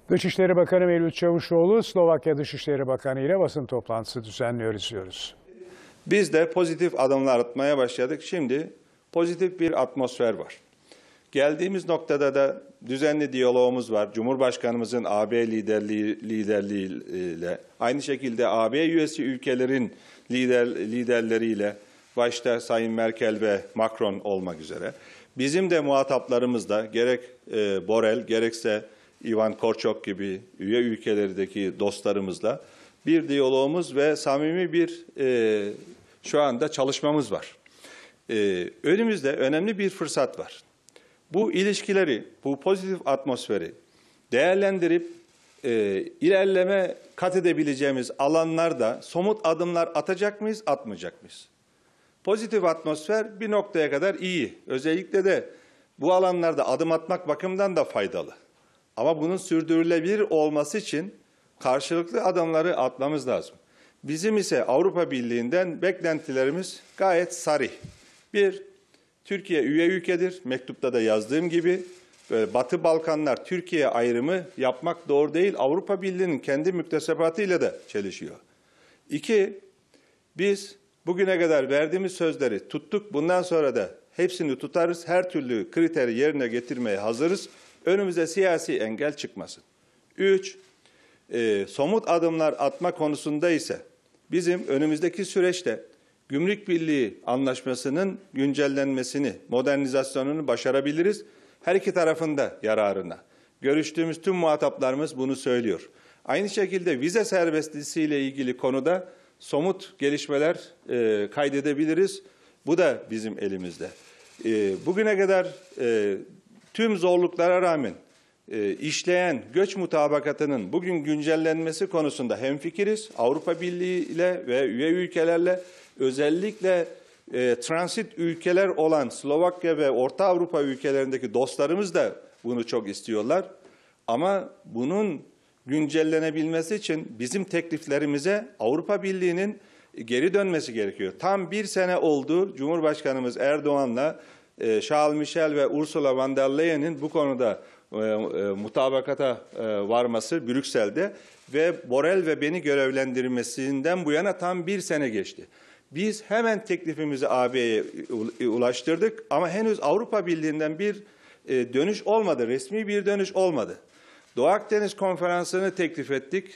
Dışişleri Bakanı Mevlüt Çavuşoğlu, Slovakya Dışişleri Bakanı ile basın toplantısı düzenliyoruz diyoruz. Biz de pozitif adımlar atmaya başladık. Şimdi pozitif bir atmosfer var. Geldiğimiz noktada da düzenli diyalogumuz var. Cumhurbaşkanımızın AB liderliğiyle, aynı şekilde AB üyesi ülkelerin liderleriyle, başta Sayın Merkel ve Macron olmak üzere. Bizim de muhataplarımız da gerek Borrell gerekse Ivan Korçok gibi üye ülkelerdeki dostlarımızla bir diyalogumuz ve samimi bir şu anda çalışmamız var. Önümüzde önemli bir fırsat var. Bu ilişkileri, bu pozitif atmosferi değerlendirip ilerleme kat edebileceğimiz alanlarda somut adımlar atacak mıyız, atmayacak mıyız? Pozitif atmosfer bir noktaya kadar iyi. Özellikle de bu alanlarda adım atmak bakımından da faydalı. Ama bunun sürdürülebilir olması için karşılıklı adımları atmamız lazım. Bizim ise Avrupa Birliği'nden beklentilerimiz gayet sarih. Bir, Türkiye üye ülkedir. Mektupta da yazdığım gibi böyle Batı Balkanlar Türkiye ayrımı yapmak doğru değil. Avrupa Birliği'nin kendi müktesebatıyla da çelişiyor. İki, biz bugüne kadar verdiğimiz sözleri tuttuk. Bundan sonra da hepsini tutarız. Her türlü kriteri yerine getirmeye hazırız. Önümüze siyasi engel çıkmasın. Üç, somut adımlar atma konusunda ise bizim önümüzdeki süreçte Gümrük Birliği Anlaşması'nın güncellenmesini, modernizasyonunu başarabiliriz. Her iki tarafın da yararına. Görüştüğümüz tüm muhataplarımız bunu söylüyor. Aynı şekilde vize serbestliği ile ilgili konuda somut gelişmeler kaydedebiliriz. Bu da bizim elimizde. Bugüne kadar tüm zorluklara rağmen işleyen göç mutabakatının bugün güncellenmesi konusunda hemfikiriz. Avrupa Birliği ile ve üye ülkelerle özellikle transit ülkeler olan Slovakya ve Orta Avrupa ülkelerindeki dostlarımız da bunu çok istiyorlar. Ama bunun güncellenebilmesi için bizim tekliflerimize Avrupa Birliği'nin geri dönmesi gerekiyor. Tam bir sene oldu Cumhurbaşkanımız Erdoğan'la Charles Michel ve Ursula von der Leyen'in bu konuda mutabakata varması Brüksel'de ve Borrell ve beni görevlendirmesinden bu yana tam bir sene geçti. Biz hemen teklifimizi AB'ye ulaştırdık ama henüz Avrupa Birliği'nden bir dönüş olmadı, resmi bir dönüş olmadı. Doğu Akdeniz Konferansı'nı teklif ettik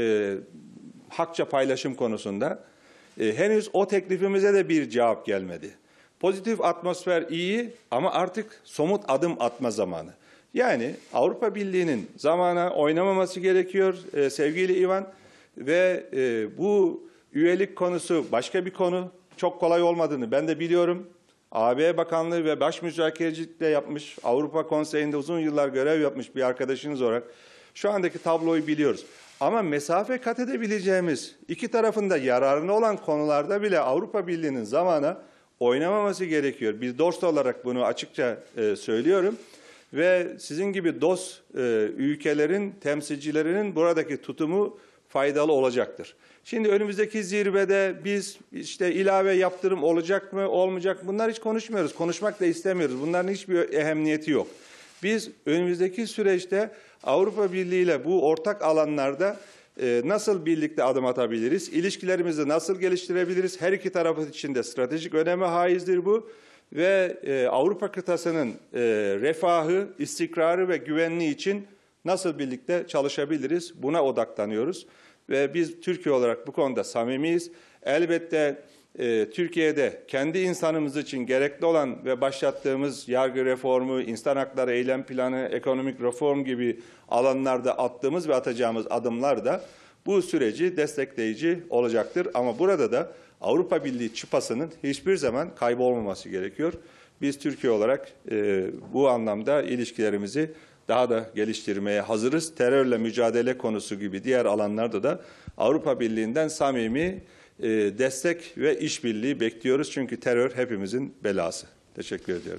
hakça paylaşım konusunda. Henüz o teklifimize de bir cevap gelmedi. Pozitif atmosfer iyi ama artık somut adım atma zamanı. Yani Avrupa Birliği'nin zamana oynamaması gerekiyor sevgili Ivan ve bu üyelik konusu başka bir konu. Çok kolay olmadığını ben de biliyorum. AB Bakanlığı ve baş müzakerecilik de yapmış, Avrupa Konseyi'nde uzun yıllar görev yapmış bir arkadaşınız olarak şu andaki tabloyu biliyoruz. Ama mesafe kat edebileceğimiz iki tarafında yararına olan konularda bile Avrupa Birliği'nin zamana oynamaması gerekiyor. Bir dost olarak bunu açıkça söylüyorum. Ve sizin gibi dost ülkelerin temsilcilerinin buradaki tutumu faydalı olacaktır. Şimdi önümüzdeki zirvede biz işte ilave yaptırım olacak mı, olmayacak mı? Bunlar hiç konuşmuyoruz. Konuşmak da istemiyoruz. Bunların hiçbir ehemmiyeti yok. Biz önümüzdeki süreçte Avrupa Birliği ile bu ortak alanlarda nasıl birlikte adım atabiliriz? İlişkilerimizi nasıl geliştirebiliriz? Her iki taraf için de stratejik öneme haizdir bu. Ve Avrupa kıtasının refahı, istikrarı ve güvenliği için nasıl birlikte çalışabiliriz? Buna odaklanıyoruz. Ve biz Türkiye olarak bu konuda samimiyiz. Elbette Türkiye'de kendi insanımız için gerekli olan ve başlattığımız yargı reformu, insan hakları eylem planı, ekonomik reform gibi alanlarda attığımız ve atacağımız adımlar da bu süreci destekleyici olacaktır. Ama burada da Avrupa Birliği çıpasının hiçbir zaman kaybolmaması gerekiyor. Biz Türkiye olarak bu anlamda ilişkilerimizi daha da geliştirmeye hazırız. Terörle mücadele konusu gibi diğer alanlarda da Avrupa Birliği'nden samimi destek ve işbirliği bekliyoruz. Çünkü terör hepimizin belası. Teşekkür ediyorum.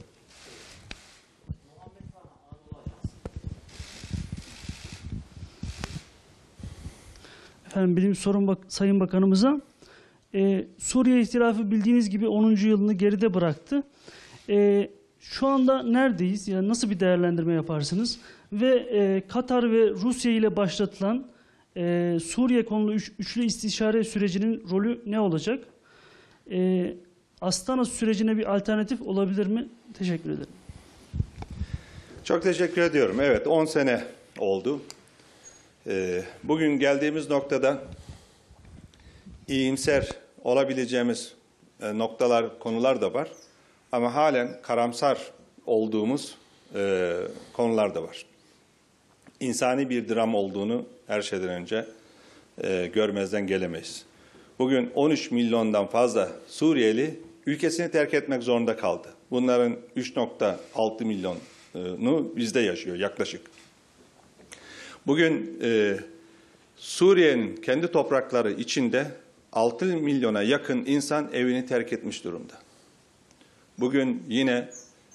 Efendim benim sorum Sayın Bakanımıza. Suriye ihtilafı bildiğiniz gibi 10. yılını geride bıraktı. Şu anda neredeyiz? Yani nasıl bir değerlendirme yaparsınız? Ve Katar ve Rusya ile başlatılan Suriye konulu üçlü istişare sürecinin rolü ne olacak? Astana sürecine bir alternatif olabilir mi? Teşekkür ederim. Çok teşekkür ediyorum. Evet, 10 sene oldu. Bugün geldiğimiz noktada iyimser olabileceğimiz noktalar, konular da var. Ama halen karamsar olduğumuz konular da var. İnsani bir dram olduğunu her şeyden önce görmezden gelemeyiz. Bugün 13 milyondan fazla Suriyeli ülkesini terk etmek zorunda kaldı. Bunların 3,6 milyonu bizde yaşıyor yaklaşık. Bugün Suriye'nin kendi toprakları içinde 6 milyona yakın insan evini terk etmiş durumda. Bugün yine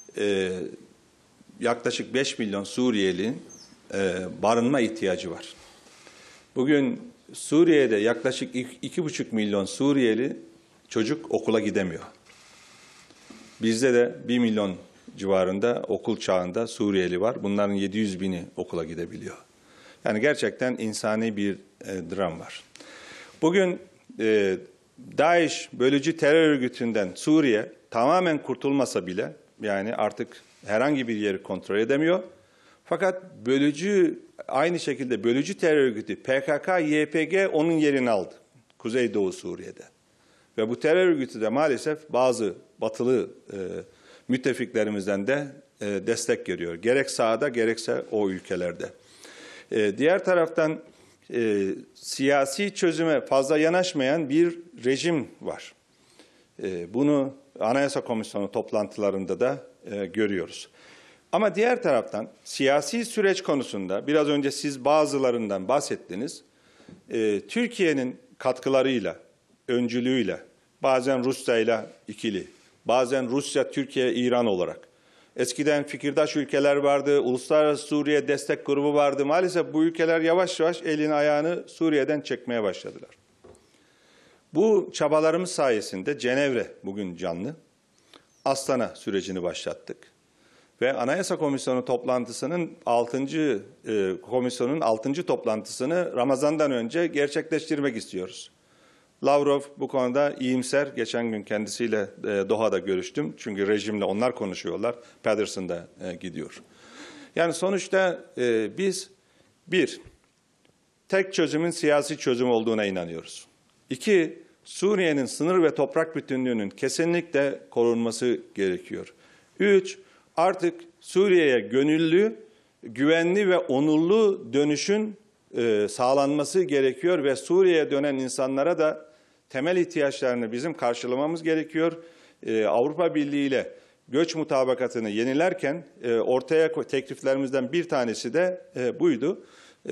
yaklaşık 5 milyon Suriyeli'nin barınma ihtiyacı var. Bugün Suriye'de yaklaşık 2,5 milyon Suriyeli çocuk okula gidemiyor. Bizde de 1 milyon civarında okul çağında Suriyeli var. Bunların 700 bini okula gidebiliyor. Yani gerçekten insani bir dram var. Bugün DAEŞ bölücü terör örgütünden Suriye tamamen kurtulmasa bile, yani artık herhangi bir yeri kontrol edemiyor. Fakat aynı şekilde bölücü terör örgütü PKK-YPG onun yerini aldı Kuzeydoğu Suriye'de. Ve bu terör örgütü de maalesef bazı batılı müttefiklerimizden de destek görüyor. Gerek sahada gerekse o ülkelerde. Diğer taraftan siyasi çözüme fazla yanaşmayan bir rejim var. Bunu Anayasa Komisyonu toplantılarında da görüyoruz. Ama diğer taraftan siyasi süreç konusunda biraz önce siz bazılarından bahsettiniz. Türkiye'nin katkılarıyla, öncülüğüyle, bazen Rusya ile ikili, bazen Rusya, Türkiye, İran olarak. Eskiden fikirdaş ülkeler vardı, Uluslararası Suriye Destek Grubu vardı. Maalesef bu ülkeler yavaş yavaş elini ayağını Suriye'den çekmeye başladılar. Bu çabalarımız sayesinde Cenevre bugün canlı. Astana sürecini başlattık. Ve Anayasa Komisyonu toplantısının 6. toplantısını Ramazan'dan önce gerçekleştirmek istiyoruz. Lavrov bu konuda iyimser. Geçen gün kendisiyle Doha'da görüştüm. Çünkü rejimle onlar konuşuyorlar. Patterson da gidiyor. Yani sonuçta biz tek çözümün siyasi çözüm olduğuna inanıyoruz. 2, Suriye'nin sınır ve toprak bütünlüğünün kesinlikle korunması gerekiyor. 3, artık Suriye'ye gönüllü, güvenli ve onurlu dönüşün sağlanması gerekiyor ve Suriye'ye dönen insanlara da temel ihtiyaçlarını bizim karşılamamız gerekiyor. Avrupa Birliği ile göç mutabakatını yenilerken ortaya tekliflerimizden bir tanesi de buydu.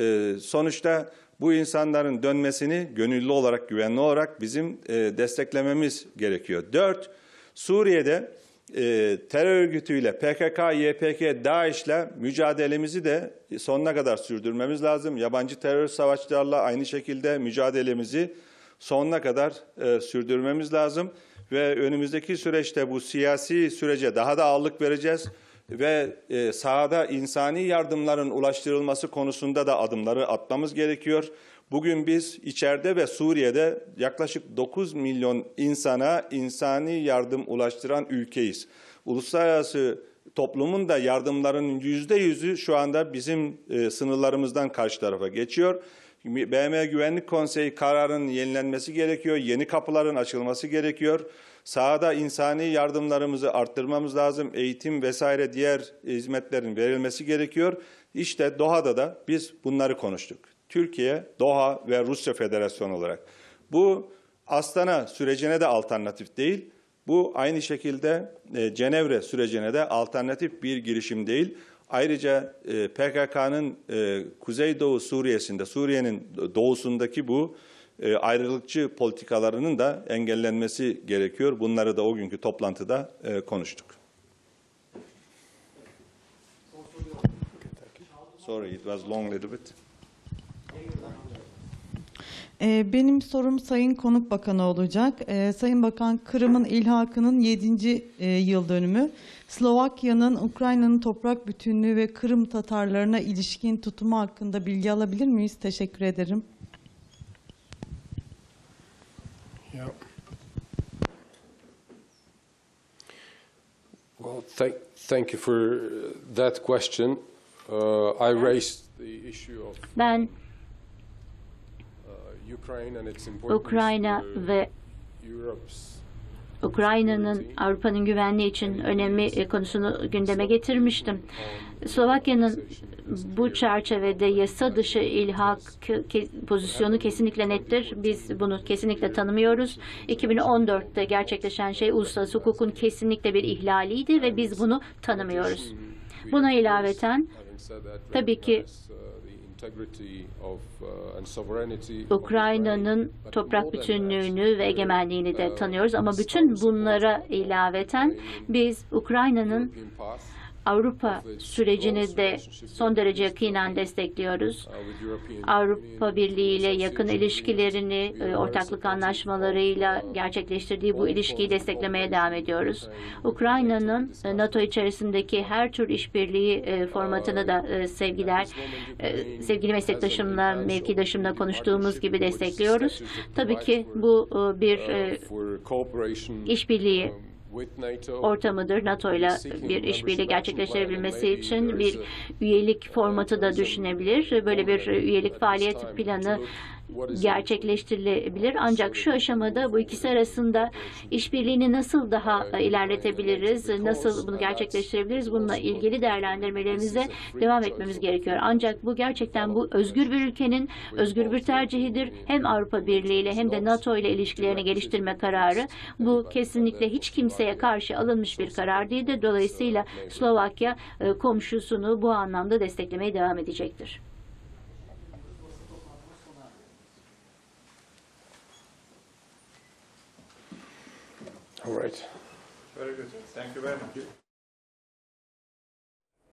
Sonuçta bu insanların dönmesini gönüllü olarak, güvenli olarak bizim desteklememiz gerekiyor. 4, Suriye'de terör örgütüyle PKK, YPG, DAEŞ'le mücadelemizi de sonuna kadar sürdürmemiz lazım. Yabancı terör savaşçılarla aynı şekilde mücadelemizi sonuna kadar sürdürmemiz lazım. Ve önümüzdeki süreçte bu siyasi sürece daha da ağırlık vereceğiz. Ve sahada insani yardımların ulaştırılması konusunda da adımları atmamız gerekiyor. Bugün biz içeride ve Suriye'de yaklaşık 9 milyon insana insani yardım ulaştıran ülkeyiz. Uluslararası toplumun da yardımlarının %100'ü şu anda bizim sınırlarımızdan karşı tarafa geçiyor. BM Güvenlik Konseyi kararının yenilenmesi gerekiyor, yeni kapıların açılması gerekiyor. Sahada insani yardımlarımızı arttırmamız lazım, eğitim vesaire diğer hizmetlerin verilmesi gerekiyor. İşte Doha'da da biz bunları konuştuk. Türkiye, Doha ve Rusya Federasyonu olarak. Bu Astana sürecine de alternatif değil. Bu aynı şekilde Cenevre sürecine de alternatif bir girişim değil. Ayrıca PKK'nın Kuzeydoğu Suriye'sinde, Suriye'nin doğusundaki bu ayrılıkçı politikalarının da engellenmesi gerekiyor. Bunları da o günkü toplantıda konuştuk. Sorry, it was long a little bit. Benim sorum Sayın Konuk Bakanı olacak. Sayın Bakan, Kırım'ın ilhakının 7. yıl dönümü. Slovakya'nın Ukrayna'nın toprak bütünlüğü ve Kırım Tatarlarına ilişkin tutumu hakkında bilgi alabilir miyiz? Teşekkür ederim. Yeah. Well, thank you for that question. I raised the issue of Ben Ukraine and its importance Ukrayna for ve Europe's Ukrayna'nın Avrupa'nın güvenliği için önemi konusunu gündeme getirmiştim. Slovakya'nın bu çerçevede yasa dışı ilhak pozisyonu kesinlikle nettir. Biz bunu kesinlikle tanımıyoruz. 2014'te gerçekleşen şey uluslararası hukukun kesinlikle bir ihlaliydi ve biz bunu tanımıyoruz. Buna ilaveten tabii ki Ukrayna'nın toprak bütünlüğünü ve egemenliğini de tanıyoruz ama bütün bunlara ilaveten biz Ukrayna'nın Avrupa sürecini de son derece yakinen destekliyoruz. Avrupa Birliği ile yakın ilişkilerini, ortaklık anlaşmalarıyla gerçekleştirdiği bu ilişkiyi desteklemeye devam ediyoruz. Ukrayna'nın NATO içerisindeki her tür işbirliği formatını da sevgili meslektaşımla, mevkidaşımla konuştuğumuz gibi destekliyoruz. Tabii ki bu bir işbirliği ortamıdır. NATO ile bir işbirliği gerçekleştirebilmesi için bir üyelik formatı da düşünebilir. Böyle bir üyelik faaliyet planı gerçekleştirilebilir. Ancak şu aşamada bu ikisi arasında işbirliğini nasıl daha ilerletebiliriz, nasıl bunu gerçekleştirebiliriz, bununla ilgili değerlendirmelerimize devam etmemiz gerekiyor. Ancak bu gerçekten bu özgür bir ülkenin özgür bir tercihidir. Hem Avrupa Birliği ile hem de NATO ile ilişkilerini geliştirme kararı. Bu kesinlikle hiç kimseye karşı alınmış bir karar değildir. Dolayısıyla Slovakya komşusunu bu anlamda desteklemeye devam edecektir. All right. Very good. Thank you very much.